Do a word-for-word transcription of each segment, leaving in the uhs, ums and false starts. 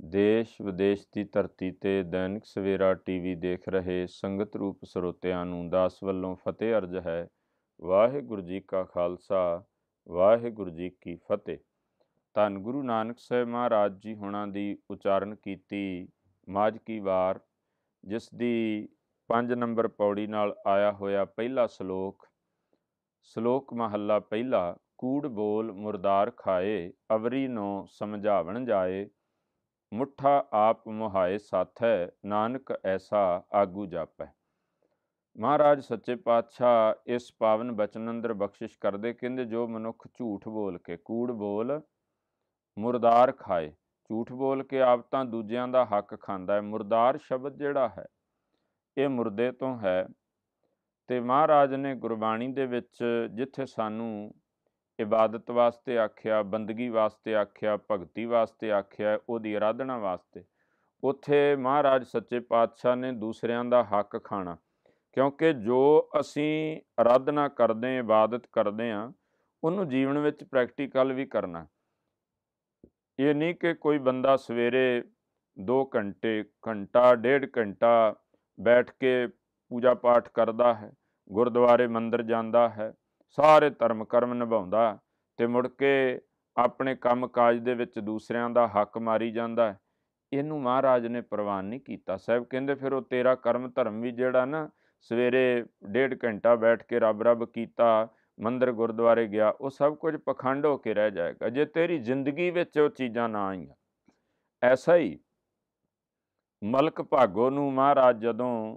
ਦੇਸ਼ ਵਿਦੇਸ਼ ਦੀ ਧਰਤੀ ਤੇ ਦੈਨਿਕ ਸਵੇਰਾ ਟੀਵੀ ਦੇਖ ਰਹੇ ਸੰਗਤ ਰੂਪ ਸਰੋਤਿਆਂ ਨੂੰ ਦਾਸ ਵੱਲੋਂ ਫਤਿਹ ਅਰਜ਼ ਹੈ। ਵਾਹਿਗੁਰੂ ਜੀ ਕਾ ਖਾਲਸਾ, ਵਾਹਿਗੁਰੂ ਜੀ ਕੀ ਫਤਿਹ। ਧੰਨ ਗੁਰੂ ਨਾਨਕ ਸਾਹਿਬ ਮਹਾਰਾਜ ਜੀ ਹੋਣਾ ਦੀ ਉਚਾਰਨ ਕੀਤੀ ਮਾਝ ਕੀ ਵਾਰ, ਜਿਸ ਦੀ ਪੰਜ ਨੰਬਰ ਪੌੜੀ ਨਾਲ ਆਇਆ ਹੋਇਆ ਪਹਿਲਾ ਸਲੋਕ। ਸਲੋਕ ਮਹੱਲਾ ਪਹਿਲਾ। ਕੂੜ ਬੋਲ ਮੁਰਦਾਰ ਖਾਏ, ਅਵਰੀ ਨੋ ਸਮਝਾਵਣ ਜਾਏ। ਮੁੱਠਾ ਆਪ ਮੁਹਾਏ ਸਾਥੈ, ਨਾਨਕ ਐਸਾ ਆਗੂ ਜਾਪੈ। ਮਹਾਰਾਜ ਸੱਚੇ ਪਾਤਸ਼ਾਹ ਇਸ ਪਾਵਨ ਬਚਨ ਅੰਦਰ ਬਖਸ਼ਿਸ਼ ਕਰਦੇ, ਕਹਿੰਦੇ ਜੋ ਮਨੁੱਖ ਝੂਠ ਬੋਲ ਕੇ, ਕੂੜ ਬੋਲ ਮੁਰਦਾਰ ਖਾਏ, ਝੂਠ ਬੋਲ ਕੇ ਆਪ ਤਾਂ ਦੂਜਿਆਂ ਦਾ ਹੱਕ ਖਾਂਦਾ ਹੈ। ਮੁਰਦਾਰ ਸ਼ਬਦ ਜਿਹੜਾ ਹੈ ਇਹ ਮੁਰਦੇ ਤੋਂ ਹੈ, ਤੇ ਮਹਾਰਾਜ ਨੇ ਗੁਰਬਾਣੀ ਦੇ ਵਿੱਚ ਜਿੱਥੇ ਸਾਨੂੰ ਇਬਾਦਤ ਵਾਸਤੇ ਆਖਿਆ, ਬੰਦਗੀ ਵਾਸਤੇ ਆਖਿਆ, ਭਗਤੀ ਵਾਸਤੇ ਆਖਿਆ, ਉਹਦੀ ਆਰਾਧਨਾ ਵਾਸਤੇ, ਉੱਥੇ ਮਹਾਰਾਜ ਸੱਚੇ ਪਾਤਸ਼ਾਹ ਨੇ ਦੂਸਰਿਆਂ ਦਾ ਹੱਕ ਖਾਣਾ। ਕਿਉਂਕਿ ਜੋ ਅਸੀਂ ਆਰਾਧਨਾ ਕਰਦੇ, ਇਬਾਦਤ ਕਰਦੇ ਹਾਂ, ਉਹਨੂੰ ਜੀਵਨ ਵਿੱਚ ਪ੍ਰੈਕਟੀਕਲ ਵੀ ਕਰਨਾ। ਇਹ ਨਹੀਂ ਕਿ ਕੋਈ ਬੰਦਾ ਸਵੇਰੇ ਦੋ ਘੰਟੇ ਘੰਟਾ ਡੇਢ ਘੰਟਾ ਬੈਠ ਕੇ ਪੂਜਾ ਪਾਠ ਕਰਦਾ ਹੈ, ਗੁਰਦੁਆਰੇ ਮੰਦਰ ਜਾਂਦਾ ਹੈ, ਸਾਰੇ ਧਰਮ ਕਰਮ ਨਿਭਾਉਂਦਾ, ਤੇ ਮੁੜ ਕੇ ਆਪਣੇ ਕੰਮ ਕਾਜ ਦੇ ਵਿੱਚ ਦੂਸਰਿਆਂ ਦਾ ਹੱਕ ਮਾਰੀ ਜਾਂਦਾ। ਇਹਨੂੰ ਮਹਾਰਾਜ ਨੇ ਪ੍ਰਵਾਨ ਨਹੀਂ ਕੀਤਾ। ਸਾਹਿਬ ਕਹਿੰਦੇ ਫਿਰ ਉਹ ਤੇਰਾ ਕਰਮ ਧਰਮ ਵੀ ਜਿਹੜਾ ਨਾ, ਸਵੇਰੇ ਡੇਢ ਘੰਟਾ ਬੈਠ ਕੇ ਰੱਬ ਰੱਬ ਕੀਤਾ, ਮੰਦਰ ਗੁਰਦੁਆਰੇ ਗਿਆ, ਉਹ ਸਭ ਕੁਝ ਪਖੰਡ ਹੋ ਕੇ ਰਹਿ ਜਾਏਗਾ ਜੇ ਤੇਰੀ ਜ਼ਿੰਦਗੀ ਵਿੱਚ ਉਹ ਚੀਜ਼ਾਂ ਨਾ ਆਈਆਂ। ਐਸਾ ਹੀ ਮਲਕ ਭਾਗੋ ਨੂੰ ਮਹਾਰਾਜ ਜਦੋਂ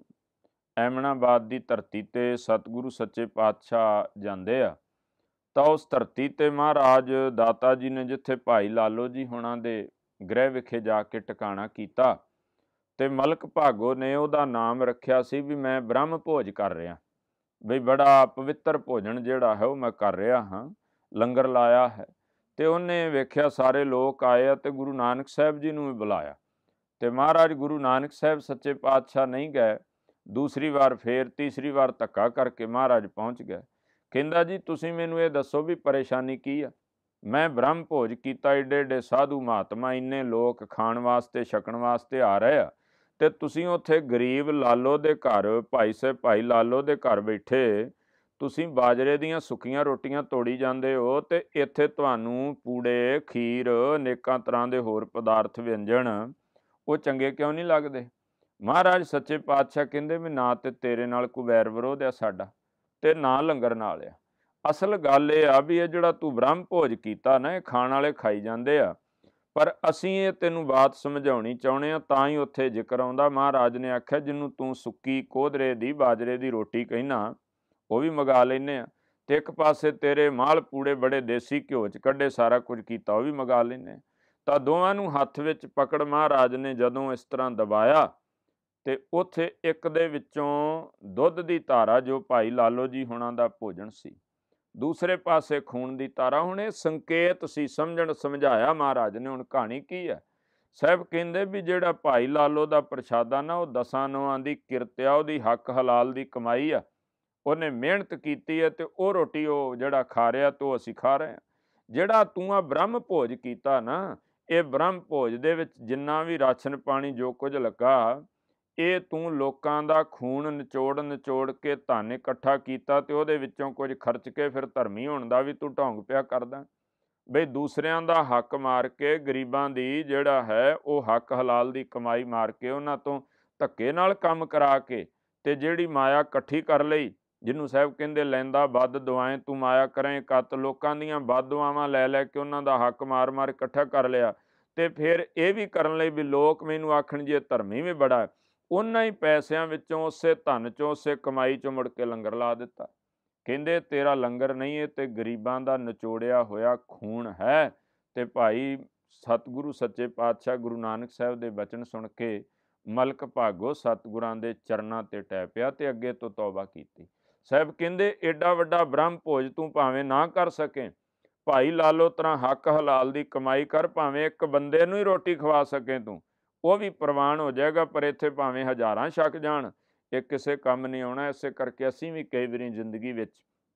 ਐਮਨਾਬਾਦ ਦੀ ਧਰਤੀ ਤੇ ਸਤਿਗੁਰੂ ਸੱਚੇ ਪਾਤਸ਼ਾਹ ਜਾਂਦੇ ਆ, ਤਾਂ ਉਸ ਧਰਤੀ ਤੇ ਮਹਾਰਾਜ ਦਾਤਾ ਜੀ ਨੇ ਜਿੱਥੇ ਭਾਈ ਲਾਲੋ ਜੀ ਹੋਣਾ ਦੇ ਗ੍ਰਹਿ ਵਿਖੇ ਜਾ ਕੇ ਟਿਕਾਣਾ ਕੀਤਾ, ਤੇ ਮਲਕ ਭਾਗੋ ਨੇ ਉਹਦਾ ਨਾਮ ਰੱਖਿਆ ਸੀ ਵੀ ਮੈਂ ਬ੍ਰਹਮ ਭੋਜ ਕਰ ਰਿਹਾ, ਬਈ ਬੜਾ ਪਵਿੱਤਰ ਭੋਜਨ ਜਿਹੜਾ ਹੈ ਉਹ ਮੈਂ ਕਰ ਰਿਹਾ ਹਾਂ, ਲੰਗਰ ਲਾਇਆ ਹੈ। ਤੇ ਉਹਨੇ ਵੇਖਿਆ ਸਾਰੇ ਲੋਕ ਆਏ ਆ, ਤੇ ਗੁਰੂ ਨਾਨਕ ਸਾਹਿਬ ਜੀ ਨੂੰ ਵੀ ਬੁਲਾਇਆ, ਤੇ ਮਹਾਰਾਜ ਗੁਰੂ ਨਾਨਕ ਸਾਹਿਬ ਸੱਚੇ ਪਾਤਸ਼ਾਹ ਨਹੀਂ ਗਏ। ਦੂਸਰੀ ਵਾਰ ਫੇਰ ਤੀਸਰੀ ਵਾਰ ਧੱਕਾ ਕਰਕੇ ਮਹਾਰਾਜ ਪਹੁੰਚ ਗਏ। ਕਹਿੰਦਾ ਜੀ ਤੁਸੀਂ ਮੈਨੂੰ ਇਹ ਦੱਸੋ ਵੀ ਪਰੇਸ਼ਾਨੀ ਕੀ ਆ? ਮੈਂ ਬ੍ਰਹਮ ਭੋਜ ਕੀਤਾ, ਏਡੇ ਏਡੇ ਸਾਧੂ ਮਹਾਤਮਾ, ਇੰਨੇ ਲੋਕ ਖਾਣ ਵਾਸਤੇ ਛਕਣ ਵਾਸਤੇ ਆ ਰਹੇ ਆ, ਤੇ ਤੁਸੀਂ ਉੱਥੇ ਗਰੀਬ ਲਾਲੋ ਦੇ ਘਰ, ਭਾਈ ਸਾਹਿਬ ਭਾਈ ਲਾਲੋ ਦੇ ਘਰ ਬੈਠੇ ਤੁਸੀਂ ਬਾਜਰੇ ਦੀਆਂ ਸੁੱਕੀਆਂ ਰੋਟੀਆਂ ਤੋੜੀ ਜਾਂਦੇ ਹੋ, ਤੇ ਇੱਥੇ ਤੁਹਾਨੂੰ ਪੂੜੇ, ਖੀਰ, ਅਨੇਕਾਂ ਤਰ੍ਹਾਂ ਦੇ ਹੋਰ ਪਦਾਰਥ ਵਿਅੰਜਨ ਉਹ ਚੰਗੇ ਕਿਉਂ ਨਹੀਂ ਲੱਗਦੇ? ਮਹਾਰਾਜ ਸੱਚੇ ਪਾਤਸ਼ਾਹ ਕਹਿੰਦੇ ਵੀ ਨਾ ਤੇ ਤੇਰੇ ਨਾਲ ਕੋਈ ਵੈਰ ਵਿਰੋਧ ਆ ਸਾਡਾ, ਤੇ ਨਾ ਲੰਗਰ ਨਾਲ ਆ। ਅਸਲ ਗੱਲ ਇਹ ਆ ਵੀ ਇਹ ਜਿਹੜਾ ਤੂੰ ਬ੍ਰਹਮ ਭੋਜ ਕੀਤਾ ਨਾ, ਇਹ ਖਾਣ ਵਾਲੇ ਖਾਈ ਜਾਂਦੇ ਆ, ਪਰ ਅਸੀਂ ਇਹ ਤੈਨੂੰ ਬਾਤ ਸਮਝਾਉਣੀ ਚਾਹੁੰਦੇ ਆ, ਤਾਂ ਹੀ ਉੱਥੇ ਜ਼ਿਕਰ ਆਉਂਦਾ। ਮਹਾਰਾਜ ਨੇ ਆਖਿਆ ਜਿਹਨੂੰ ਤੂੰ ਸੁੱਕੀ ਕੋਧਰੇ ਦੀ ਬਾਜਰੇ ਦੀ ਰੋਟੀ ਕਹਿਣਾ, ਉਹ ਵੀ ਮੰਗਾ ਲੈਂਦੇ ਆ, ਤੇ ਇੱਕ ਪਾਸੇ ਤੇਰੇ ਮਾਲ ਪੂੜੇ ਬੜੇ ਦੇਸੀ ਘਿਓ 'ਚ ਕੱਢੇ ਸਾਰਾ ਕੁਝ ਕੀਤਾ, ਉਹ ਵੀ ਮੰਗਾ ਲੈਂਦੇ। ਤਾਂ ਦੋਵਾਂ ਨੂੰ ਹੱਥ ਵਿੱਚ ਪਕੜ ਮਹਾਰਾਜ ਨੇ ਜਦੋਂ ਇਸ ਤਰ੍ਹਾਂ ਦਬਾਇਆ, ਤੇ ਉੱਥੇ ਇੱਕ ਦੇ ਵਿੱਚੋਂ ਦੁੱਧ ਦੀ ਧਾਰਾ, ਜੋ ਭਾਈ ਲਾਲੋ ਜੀ ਹੋਣਾ ਦਾ ਭੋਜਨ ਸੀ, ਦੂਸਰੇ ਪਾਸੇ ਖੂਨ ਦੀ ਧਾਰਾ। ਹੁਣ ਇਹ ਸੰਕੇਤ ਸੀ, ਸਮਝਣ ਸਮਝਾਇਆ ਮਹਾਰਾਜ ਨੇ। ਹੁਣ ਕਹਾਣੀ ਕੀ ਹੈ? ਸਾਹਿਬ ਕਹਿੰਦੇ ਵੀ ਜਿਹੜਾ ਭਾਈ ਲਾਲੋ ਦਾ ਪ੍ਰਸ਼ਾਦਾ ਨਾ, ਉਹ ਦਸਾਂ ਨੌਆਂ ਦੀ ਕਿਰਤ ਆ, ਉਹਦੀ ਹੱਕ ਹਲਾਲ ਦੀ ਕਮਾਈ ਆ, ਉਹਨੇ ਮਿਹਨਤ ਕੀਤੀ ਹੈ, ਤੇ ਉਹ ਰੋਟੀ ਉਹ ਜਿਹੜਾ ਖਾ ਰਿਹਾ, ਤੇ ਉਹ ਅਸੀਂ ਖਾ ਰਹੇ ਹਾਂ। ਜਿਹੜਾ ਤੂੰ ਆ ਬ੍ਰਹਮ ਭੋਜ ਕੀਤਾ ਨਾ, ਇਹ ਬ੍ਰਹਮ ਭੋਜ ਦੇ ਵਿੱਚ ਜਿੰਨਾ ਵੀ ਰਾਸ਼ਨ ਪਾਣੀ ਜੋ ਕੁਝ ਲੱਗਾ, ਇਹ ਤੂੰ ਲੋਕਾਂ ਦਾ ਖੂਨ ਨਿਚੋੜ ਨਿਚੋੜ ਕੇ ਧਨ ਇਕੱਠਾ ਕੀਤਾ, ਤੇ ਉਹਦੇ ਵਿੱਚੋਂ ਕੁਝ ਖਰਚ ਕੇ ਫਿਰ ਧਰਮੀ ਹੋਣ ਦਾ ਵੀ ਤੂੰ ਢੋਂਗ ਪਿਆ ਕਰਦਾ। ਬਈ ਦੂਸਰਿਆਂ ਦਾ ਹੱਕ ਮਾਰ ਕੇ, ਗਰੀਬਾਂ ਦੀ ਜਿਹੜਾ ਹੈ ਉਹ ਹੱਕ ਹਲਾਲ ਦੀ ਕਮਾਈ ਮਾਰ ਕੇ, ਉਹਨਾਂ ਤੋਂ ਧੱਕੇ ਨਾਲ ਕੰਮ ਕਰਾ ਕੇ, ਤੇ ਜਿਹੜੀ ਮਾਇਆ ਇਕੱਠੀ ਕਰ ਲਈ, ਜਿਹਨੂੰ ਸਾਹਿਬ ਕਹਿੰਦੇ ਲੈਂਦਾ ਵੱਧ ਦੁਆਏਂ ਤੂੰ ਮਾਇਆ ਕਰੇ ਕੱਤ, ਲੋਕਾਂ ਦੀਆਂ ਵੱਧ ਦੁਆਵਾਂ ਲੈ ਲੈ ਕੇ ਉਹਨਾਂ ਦਾ ਹੱਕ ਮਾਰ ਮਾਰ ਇਕੱਠਾ ਕਰ ਲਿਆ, ਤੇ ਫਿਰ ਇਹ ਵੀ ਕਰਨ ਲਈ ਵੀ ਲੋਕ ਮੈਨੂੰ ਆਖਣ ਜੀ ਇਹ ਧਰਮੀ ਵੀ ਬੜਾ, ਉਹਨਾਂ ਹੀ ਪੈਸਿਆਂ ਵਿੱਚੋਂ, ਉਸੇ ਧਨ ਚੋਂ, ਉਸੇ ਕਮਾਈ ਚੋਂ ਮੁੜ ਕੇ ਲੰਗਰ ਲਾ ਦਿੱਤਾ। ਕਹਿੰਦੇ ਤੇਰਾ ਲੰਗਰ ਨਹੀਂ, ਇਹ ਤੇ ਗਰੀਬਾਂ ਦਾ ਨਿਚੋੜਿਆ ਹੋਇਆ ਖੂਨ ਹੈ। ਤੇ ਭਾਈ ਸਤਿਗੁਰੂ ਸੱਚੇ ਪਾਤਸ਼ਾਹ ਗੁਰੂ ਨਾਨਕ ਸਾਹਿਬ ਦੇ ਬਚਨ ਸੁਣ ਕੇ ਮਲਕ ਭਾਗੋ ਸਤਿਗੁਰਾਂ ਦੇ ਚਰਨਾਂ ਤੇ ਟਹਿ ਪਿਆ, ਤੇ ਅੱਗੇ ਤੋਂ ਤੌਬਾ ਕੀਤੀ। ਸਾਹਿਬ ਕਹਿੰਦੇ ਏਡਾ ਵੱਡਾ ਬ੍ਰਹਮ ਭੋਜ ਤੂੰ ਭਾਵੇਂ ਨਾ ਕਰ ਸਕੇ, ਭਾਈ ਲਾਲੋ ਤਰ੍ਹਾਂ ਹੱਕ ਹਲਾਲ ਦੀ ਕਮਾਈ ਕਰ, ਭਾਵੇਂ ਇੱਕ ਬੰਦੇ ਨੂੰ ਹੀ ਰੋਟੀ ਖਵਾ ਸਕੇ ਤੂੰ, ਉਹ ਵੀ ਪ੍ਰਵਾਨ ਹੋ ਜਾਏਗਾ। ਪਰ ਇੱਥੇ ਭਾਵੇਂ ਹਜ਼ਾਰਾਂ ਛਕ ਜਾਣ, ਇਹ ਕਿਸੇ ਕੰਮ ਨਹੀਂ ਆਉਣਾ। ਇਸੇ ਕਰਕੇ ਅਸੀਂ ਵੀ ਕਈ ਵਾਰੀ ਜ਼ਿੰਦਗੀ ਵਿੱਚ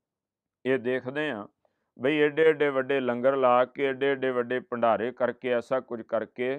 ਇਹ ਦੇਖਦੇ ਹਾਂ ਬਈ ਏਡੇ ਏਡੇ ਵੱਡੇ ਲੰਗਰ ਲਾ ਕੇ, ਏਡੇ ਏਡੇ ਵੱਡੇ ਭੰਡਾਰੇ ਕਰਕੇ, ਐਸਾ ਕੁਝ ਕਰਕੇ,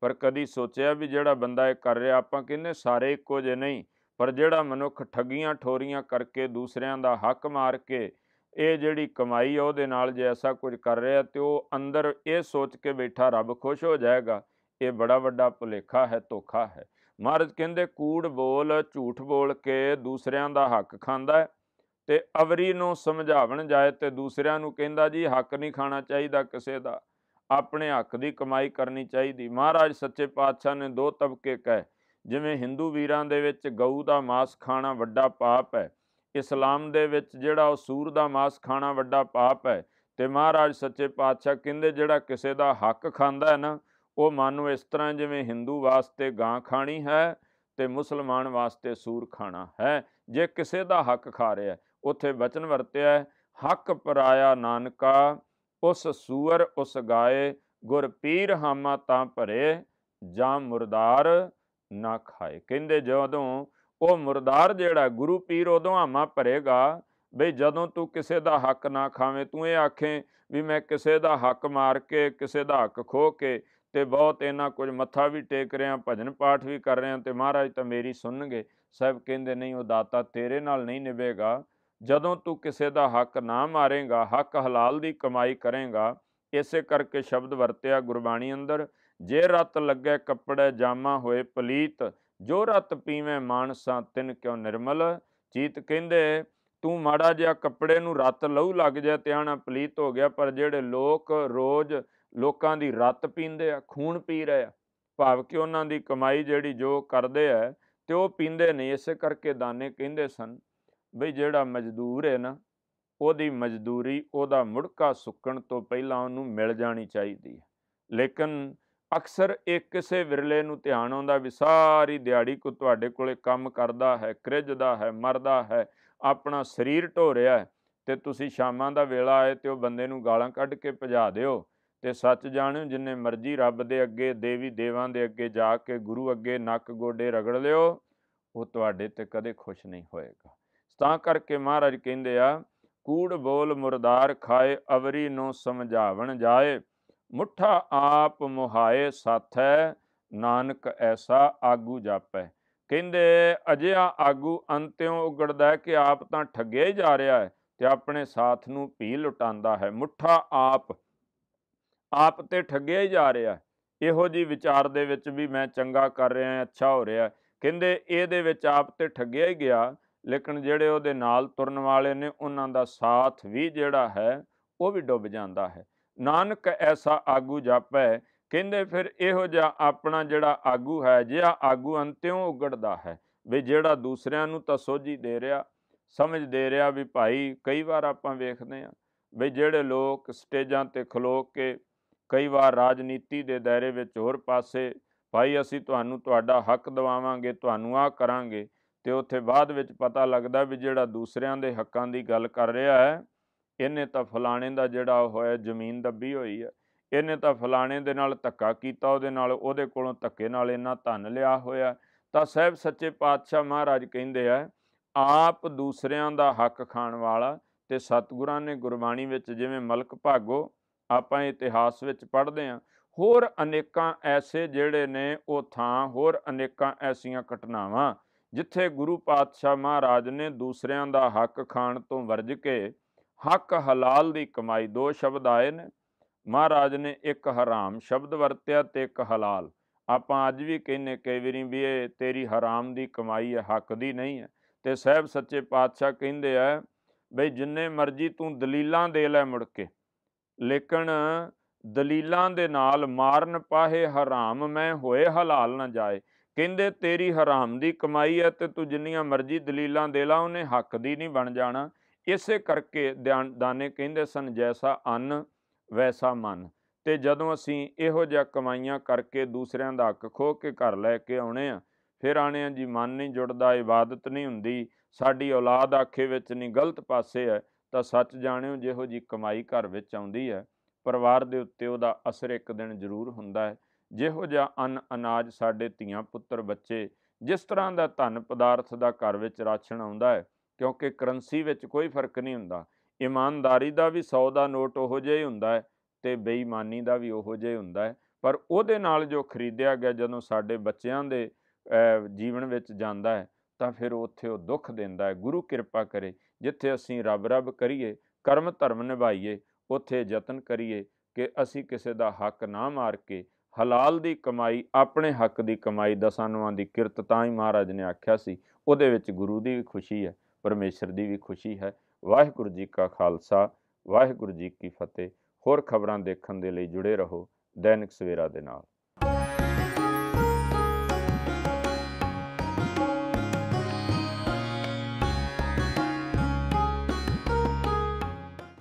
ਪਰ ਕਦੀ ਸੋਚਿਆ ਵੀ ਜਿਹੜਾ ਬੰਦਾ ਇਹ ਕਰ ਰਿਹਾ, ਆਪਾਂ ਕਹਿੰਦੇ ਸਾਰੇ ਇੱਕੋ ਜਿਹੇ ਨਹੀਂ, ਪਰ ਜਿਹੜਾ ਮਨੁੱਖ ਠੱਗੀਆਂ ਠੋਰੀਆਂ ਕਰਕੇ ਦੂਸਰਿਆਂ ਦਾ ਹੱਕ ਮਾਰ ਕੇ ਇਹ ਜਿਹੜੀ ਕਮਾਈ ਆ ਉਹਦੇ ਨਾਲ ਜੇ ਐਸਾ ਕੁਝ ਕਰ ਰਿਹਾ ਤੇ ਉਹ ਅੰਦਰ ਇਹ ਸੋਚ ਕੇ ਬੈਠਾ ਰੱਬ ਖੁਸ਼ ਹੋ ਜਾਏਗਾ, ਇਹ ਬੜਾ ਵੱਡਾ ਭੁਲੇਖਾ ਹੈ, ਧੋਖਾ ਹੈ। ਮਹਾਰਾਜ ਕਹਿੰਦੇ ਕੂੜ ਬੋਲ, ਝੂਠ ਬੋਲ ਕੇ ਦੂਸਰਿਆਂ ਦਾ ਹੱਕ ਖਾਂਦਾ ਹੈ ਤੇ ਅਵਰੀ ਨੂੰ ਸਮਝਾਵਣ ਜਾਏ ਤੇ ਦੂਸਰਿਆਂ ਨੂੰ ਕਹਿੰਦਾ ਜੀ ਹੱਕ ਨਹੀਂ ਖਾਣਾ ਚਾਹੀਦਾ ਕਿਸੇ ਦਾ, ਆਪਣੇ ਹੱਕ ਦੀ ਕਮਾਈ ਕਰਨੀ ਚਾਹੀਦੀ। ਮਹਾਰਾਜ ਸੱਚੇ ਪਾਤਸ਼ਾਹ ਨੇ ਦੋ ਤਬਕੇ ਕਹੇ, ਜਿਵੇਂ ਹਿੰਦੂ ਵੀਰਾਂ ਦੇ ਵਿੱਚ ਗਊ ਦਾ ਮਾਸ ਖਾਣਾ ਵੱਡਾ ਪਾਪ ਹੈ, ਇਸਲਾਮ ਦੇ ਵਿੱਚ ਜਿਹੜਾ ਉਹ ਸੂਰ ਦਾ ਮਾਸ ਖਾਣਾ ਵੱਡਾ ਪਾਪ ਹੈ, ਤੇ ਮਹਾਰਾਜ ਸੱਚੇ ਪਾਤਸ਼ਾਹ ਕਹਿੰਦੇ ਜਿਹੜਾ ਕਿਸੇ ਦਾ ਹੱਕ ਖਾਂਦਾ ਹੈ ਨਾ, ਉਹ ਮਾਨੋ ਇਸ ਤਰ੍ਹਾਂ ਜਿਵੇਂ ਹਿੰਦੂ ਵਾਸਤੇ ਗਾਂ ਖਾਣੀ ਹੈ ਤੇ ਮੁਸਲਮਾਨ ਵਾਸਤੇ ਸੂਰ ਖਾਣਾ ਹੈ। ਜੇ ਕਿਸੇ ਦਾ ਹੱਕ ਖਾ ਰਿਹਾ, ਉੱਥੇ ਬਚਨ ਵਰਤਿਆ ਹੱਕ ਪਰਾਇਆ ਨਾਨਕਾ, ਉਸ ਸੂਅਰ ਉਸ ਗਾਏ, ਗੁਰ ਪੀਰ ਹਾਮਾ ਤਾਂ ਭਰੇ, ਜਾਂ ਮੁਰਦਾਰ ਨਾ ਖਾਏ। ਕਹਿੰਦੇ ਜਦੋਂ ਉਹ ਮੁਰਦਾਰ ਜਿਹੜਾ ਗੁਰੂ ਪੀਰ ਉਦੋਂ ਹਾਮਾ ਭਰੇਗਾ ਬਈ ਜਦੋਂ ਤੂੰ ਕਿਸੇ ਦਾ ਹੱਕ ਨਾ ਖਾਵੇਂ। ਤੂੰ ਇਹ ਆਖੇ ਵੀ ਮੈਂ ਕਿਸੇ ਦਾ ਹੱਕ ਮਾਰ ਕੇ, ਕਿਸੇ ਦਾ ਹੱਕ ਖੋਹ ਕੇ ਤੇ ਬਹੁਤ ਇਹਨਾਂ ਕੁਝ ਮੱਥਾ ਵੀ ਟੇਕ ਰਿਹਾ, ਭਜਨ ਪਾਠ ਵੀ ਕਰ ਰਿਹਾ ਤੇ ਮਹਾਰਾਜ ਤਾਂ ਮੇਰੀ ਸੁਣਨਗੇ। ਸਾਹਿਬ ਕਹਿੰਦੇ ਨਹੀਂ, ਉਹ ਦਾਤਾ ਤੇਰੇ ਨਾਲ ਨਹੀਂ ਨਿਭੇਗਾ। ਜਦੋਂ ਤੂੰ ਕਿਸੇ ਦਾ ਹੱਕ ਨਾ ਮਾਰੇਗਾ, ਹੱਕ ਹਲਾਲ ਦੀ ਕਮਾਈ ਕਰੇਗਾ। ਇਸੇ ਕਰਕੇ ਸ਼ਬਦ ਵਰਤਿਆ ਗੁਰਬਾਣੀ ਅੰਦਰ, ਜੇ ਰਤ ਲੱਗੇ ਕੱਪੜੇ ਜਾਮਾ ਹੋਏ ਪਲੀਤ, ਜੋ ਰਤ ਪੀਵੇਂ ਮਾਨਸਾ ਤਿਨ ਕਿਉ ਨਿਰਮਲ ਚੀਤ। ਕਹਿੰਦੇ ਤੂੰ ਮਾੜਾ ਜਿਹਾ ਕੱਪੜੇ ਨੂੰ ਰਤ ਲਹੂ ਲੱਗ ਜਾਏ ਤੇ ਆਣਾ ਪਲੀਤ ਹੋ ਗਿਆ, ਪਰ ਜਿਹੜੇ ਲੋਕ ਰੋਜ਼ ਲੋਕਾਂ ਦੀ ਰਤ ਪੀਂਦੇ ਆ, ਖੂਨ ਪੀ ਰਹੇ ਆ, ਭਾਵ ਕਿ ਉਹਨਾਂ ਦੀ ਕਮਾਈ ਜਿਹੜੀ ਜੋ ਕਰਦੇ ਆ ਤੇ ਉਹ ਪੀਂਦੇ ਨਹੀਂ। ਇਸੇ ਕਰਕੇ ਦਾਨੇ ਕਹਿੰਦੇ ਸਨ ਬਈ ਜਿਹੜਾ ਮਜ਼ਦੂਰ ਹੈ ਨਾ, ਉਹਦੀ ਮਜ਼ਦੂਰੀ ਉਹਦਾ ਮੁੜਕਾ ਸੁੱਕਣ ਤੋਂ ਪਹਿਲਾਂ ਉਹਨੂੰ ਮਿਲ ਜਾਣੀ ਚਾਹੀਦੀ ਹੈ। ਲੇਕਿਨ ਅਕਸਰ ਇਹ ਕਿਸੇ ਵਿਰਲੇ ਨੂੰ ਧਿਆਨ ਆਉਂਦਾ ਵੀ ਸਾਰੀ ਦਿਹਾੜੀ ਕੋ ਤੁਹਾਡੇ ਕੋਲੇ ਕੰਮ ਕਰਦਾ ਹੈ, ਕ੍ਰਿਜਦਾ ਹੈ, ਮਰਦਾ ਹੈ, ਆਪਣਾ ਸਰੀਰ ਢੋ ਰਿਹਾ ਹੈ, ਤੇ ਤੁਸੀਂ ਸ਼ਾਮਾਂ ਦਾ ਵੇਲਾ ਆਏ ਤੇ ਉਹ ਬੰਦੇ ਨੂੰ ਗਾਲਾਂ ਕੱਢ ਕੇ ਭਜਾ ਦਿਓ। ਤੇ ਸੱਚ ਜਾਣਿਓ, ਜਿੰਨੇ ਮਰਜ਼ੀ ਰੱਬ ਦੇ ਅੱਗੇ, ਦੇਵੀ ਦੇਵਾਂ ਦੇ ਅੱਗੇ ਜਾ ਕੇ ਗੁਰੂ ਅੱਗੇ ਨੱਕ ਗੋਡੇ ਰਗੜ ਲਿਓ, ਉਹ ਤੁਹਾਡੇ ਤੇ ਕਦੇ ਖੁਸ਼ ਨਹੀਂ ਹੋਏਗਾ। ਤਾਂ ਕਰਕੇ ਮਹਾਰਾਜ ਕਹਿੰਦੇ ਆ, ਕੂੜ ਬੋਲ ਮੁਰਦਾਰ ਖਾਏ, ਅਵਰੀ ਨੂੰ ਸਮਝਾਵਣ ਜਾਏ, ਮੁੱਠਾ ਆਪ ਮੁਹਾਏ ਸਾਥੈ, ਨਾਨਕ ਐਸਾ ਆਗੂ ਜਾਪੈ। ਕਹਿੰਦੇ ਅਜਿਹਾ ਆਗੂ ਅੰਤਿਓਂ ਉਗੜਦਾ ਕਿ ਆਪ ਤਾਂ ਠੱਗਿਆ ਹੀ ਜਾ ਰਿਹਾ ਹੈ ਤੇ ਆਪਣੇ ਸਾਥ ਨੂੰ ਭੀ ਲੁਟਾਉਂਦਾ ਹੈ। ਮੁੱਠਾ ਆਪ, ਆਪ ਤੇ ਠੱਗਿਆ ਹੀ ਜਾ ਰਿਹਾ, ਇਹੋ ਜਿਹੀ ਵਿਚਾਰ ਦੇ ਵਿੱਚ ਵੀ ਮੈਂ ਚੰਗਾ ਕਰ ਰਿਹਾ, ਅੱਛਾ ਹੋ ਰਿਹਾ। ਕਹਿੰਦੇ ਇਹਦੇ ਵਿੱਚ ਆਪ ਤੇ ਠੱਗਿਆ ਹੀ ਗਿਆ, ਲੇਕਿਨ ਜਿਹੜੇ ਉਹਦੇ ਨਾਲ ਤੁਰਨ ਵਾਲੇ ਨੇ ਉਹਨਾਂ ਦਾ ਸਾਥ ਵੀ ਜਿਹੜਾ ਹੈ ਉਹ ਵੀ ਡੁੱਬ ਜਾਂਦਾ ਹੈ। ਨਾਨਕ ਐਸਾ ਆਗੂ ਜਾਪੈ। ਕਹਿੰਦੇ ਫਿਰ ਇਹੋ ਜਿਹਾ ਆਪਣਾ ਜਿਹੜਾ ਆਗੂ ਹੈ, ਜਿਹਾ ਆਗੂ ਅੰਤਿਓਂ ਉਗੜਦਾ ਹੈ, ਵੀ ਜਿਹੜਾ ਦੂਸਰਿਆਂ ਨੂੰ ਤਾਂ ਸੋਝੀ ਦੇ ਰਿਹਾ, ਸਮਝ ਦੇ ਰਿਹਾ। ਵੀ ਭਾਈ ਕਈ ਵਾਰ ਆਪਾਂ ਵੇਖਦੇ ਹਾਂ ਵੀ ਜਿਹੜੇ ਲੋਕ ਸਟੇਜਾਂ 'ਤੇ ਖਲੋ ਕੇ ਕਈ ਵਾਰ ਰਾਜਨੀਤੀ ਦੇ ਦਾਇਰੇ ਵਿੱਚ ਹੋਰ ਪਾਸੇ, ਭਾਈ ਅਸੀਂ ਤੁਹਾਨੂੰ ਤੁਹਾਡਾ ਹੱਕ ਦਿਵਾਵਾਂਗੇ, ਤੁਹਾਨੂੰ ਆਹ ਕਰਾਂਗੇ, ਤੇ ਉੱਥੇ ਬਾਅਦ ਵਿੱਚ ਪਤਾ ਲੱਗਦਾ ਵੀ ਜਿਹੜਾ ਦੂਸਰਿਆਂ ਦੇ ਹੱਕਾਂ ਦੀ ਗੱਲ ਕਰ ਰਿਹਾ ਹੈ, ਇਹਨੇ ਤਾਂ ਫਲਾਣੇ ਦਾ ਜਿਹੜਾ ਉਹ ਹੋਇਆ ਜ਼ਮੀਨ ਦੱਬੀ ਹੋਈ ਹੈ, ਇਹਨੇ ਤਾਂ ਫਲਾਣੇ ਦੇ ਨਾਲ ਧੱਕਾ ਕੀਤਾ, ਉਹਦੇ ਨਾਲ ਉਹਦੇ ਕੋਲੋਂ ਧੱਕੇ ਨਾਲ ਇਹਨਾਂ ਧਨ ਲਿਆ ਹੋਇਆ। ਤਾਂ ਸਾਹਿਬ ਸੱਚੇ ਪਾਤਸ਼ਾਹ ਮਹਾਰਾਜ ਕਹਿੰਦੇ ਆ, ਆਪ ਦੂਸਰਿਆਂ ਦਾ ਹੱਕ ਖਾਣ ਵਾਲਾ। ਤੇ ਸਤਿਗੁਰਾਂ ਨੇ ਗੁਰਬਾਣੀ ਵਿੱਚ ਜਿਵੇਂ ਮਲਕ ਭਾਗੋ ਆਪਾਂ ਇਤਿਹਾਸ ਵਿੱਚ ਪੜ੍ਹਦੇ ਹਾਂ, ਹੋਰ ਅਨੇਕਾਂ ਐਸੇ ਜਿਹੜੇ ਨੇ ਉਹ ਥਾਂ, ਹੋਰ ਅਨੇਕਾਂ ਐਸੀਆਂ ਘਟਨਾਵਾਂ ਜਿੱਥੇ ਗੁਰੂ ਪਾਤਸ਼ਾਹ ਮਹਾਰਾਜ ਨੇ ਦੂਸਰਿਆਂ ਦਾ ਹੱਕ ਖਾਣ ਤੋਂ ਵਰਜ ਕੇ ਹੱਕ ਹਲਾਲ ਦੀ ਕਮਾਈ, ਦੋ ਸ਼ਬਦ ਆਏ ਨੇ ਮਹਾਰਾਜ ਨੇ, ਇੱਕ ਹਰਾਮ ਸ਼ਬਦ ਵਰਤਿਆ ਤੇ ਇੱਕ ਹਲਾਲ। ਆਪਾਂ ਅੱਜ ਵੀ ਕਹਿੰਦੇ ਕਈ ਵਾਰੀ ਵੀ ਇਹ ਤੇਰੀ ਹਰਾਮ ਦੀ ਕਮਾਈ ਹੈ, ਹੱਕ ਦੀ ਨਹੀਂ ਹੈ। ਤੇ ਸਾਹਿਬ ਸੱਚੇ ਪਾਤਸ਼ਾਹ ਕਹਿੰਦੇ ਆ ਬਈ ਜਿੰਨੇ ਮਰਜ਼ੀ ਤੂੰ ਦਲੀਲਾਂ ਦੇ ਲੈ ਮੁੜ ਕੇ, ਲੇਕਿਨ ਦਲੀਲਾਂ ਦੇ ਨਾਲ ਮਾਰਨ ਪਾਹੇ ਹਰਾਮ ਮੈਂ ਹੋਏ ਹਲਾਲ ਨਾ ਜਾਏ। ਕਹਿੰਦੇ ਤੇਰੀ ਹਰਾਮ ਦੀ ਕਮਾਈ ਹੈ ਤੇ ਤੂੰ ਜਿੰਨੀਆਂ ਮਰਜ਼ੀ ਦਲੀਲਾਂ ਦੇ ਲਾ, ਉਹਨੇ ਹੱਕ ਦੀ ਨਹੀਂ ਬਣ ਜਾਣਾ। ਇਸੇ ਕਰਕੇ ਦਿਆਨ ਦਾਨੇ ਕਹਿੰਦੇ ਸਨ, ਜੈਸਾ ਅੰਨ ਵੈਸਾ ਮਨ। ਤੇ ਜਦੋਂ ਅਸੀਂ ਇਹੋ ਜਿਹਾ ਕਮਾਈਆਂ ਕਰਕੇ ਦੂਸਰਿਆਂ ਦਾ ਹੱਕ ਖੋਹ ਕੇ ਘਰ ਲੈ ਕੇ ਆਉਣੇ ਆ, ਫਿਰ ਆਣੇ ਆ ਜੀ ਮਨ ਨਹੀਂ ਜੁੜਦਾ, ਇਬਾਦਤ ਨਹੀਂ ਹੁੰਦੀ, ਸਾਡੀ ਔਲਾਦ ਆਖੇ ਵਿੱਚ ਨਹੀਂ, ਗਲਤ ਪਾਸੇ ਹੈ। ਤਾਂ ਸੱਚ ਜਾਣਿਓ, ਜਿਹੋ ਜਿਹੀ ਕਮਾਈ ਘਰ ਵਿੱਚ ਆਉਂਦੀ ਹੈ, ਪਰਿਵਾਰ ਦੇ ਉੱਤੇ ਉਹਦਾ ਅਸਰ ਇੱਕ ਦਿਨ ਜ਼ਰੂਰ ਹੁੰਦਾ ਹੈ। ਜਿਹੋ ਜਿਹਾ ਅੰਨ ਅਨਾਜ ਸਾਡੇ ਧੀਆਂ ਪੁੱਤਰ ਬੱਚੇ, ਜਿਸ ਤਰ੍ਹਾਂ ਦਾ ਧਨ ਪਦਾਰਥ ਦਾ ਘਰ ਵਿੱਚ ਰਾਸ਼ਨ ਆਉਂਦਾ ਹੈ, ਕਿਉਂਕਿ ਕਰੰਸੀ ਵਿੱਚ ਕੋਈ ਫਰਕ ਨਹੀਂ ਹੁੰਦਾ। ਇਮਾਨਦਾਰੀ ਦਾ ਵੀ ਸੌ ਦਾ ਨੋਟ ਉਹੋ ਜਿਹਾ ਹੀ ਹੁੰਦਾ ਹੈ ਤੇ ਬੇਈਮਾਨੀ ਦਾ ਵੀ ਉਹੋ ਜਿਹਾ ਹੀ ਹੁੰਦਾ ਹੈ। ਪਰ ਉਹਦੇ ਨਾਲ ਜੋ ਖਰੀਦਿਆ ਗਿਆ ਜਦੋਂ ਸਾਡੇ ਬੱਚਿਆਂ ਦੇ ਅ, ਜੀਵਨ ਵਿੱਚ ਜਾਂਦਾ ਹੈ ਤਾਂ ਫਿਰ ਉੱਥੇ ਉਹ ਦੁੱਖ ਦਿੰਦਾ ਹੈ। ਗੁਰੂ ਕਿਰਪਾ ਕਰੇ ਜਿੱਥੇ ਅਸੀਂ ਰੱਬ ਰੱਬ ਕਰੀਏ, ਕਰਮ ਧਰਮ ਨਿਭਾਈਏ, ਉੱਥੇ ਯਤਨ ਕਰੀਏ ਕਿ ਅਸੀਂ ਕਿਸੇ ਦਾ ਹੱਕ ਨਾ ਮਾਰ ਕੇ ਹਲਾਲ ਦੀ ਕਮਾਈ, ਆਪਣੇ ਹੱਕ ਦੀ ਕਮਾਈ, ਦਸਾਂ ਨੌਆਂ ਦੀ ਕਿਰਤ, ਤਾਂ ਹੀ ਮਹਾਰਾਜ ਨੇ ਆਖਿਆ ਸੀ ਉਹਦੇ ਵਿੱਚ ਗੁਰੂ ਦੀ ਵੀ ਖੁਸ਼ੀ ਹੈ, ਪਰਮੇਸ਼ਰ ਦੀ ਵੀ ਖੁਸ਼ੀ ਹੈ। ਵਾਹਿਗੁਰੂ ਜੀ ਕਾ ਖਾਲਸਾ, ਵਾਹਿਗੁਰੂ ਜੀ ਕੀ ਫਤਿਹ। ਹੋਰ ਖਬਰਾਂ ਦੇਖਣ ਦੇ ਲਈ ਜੁੜੇ ਰਹੋ ਦੈਨਿਕ ਸਵੇਰਾ ਦੇ ਨਾਲ।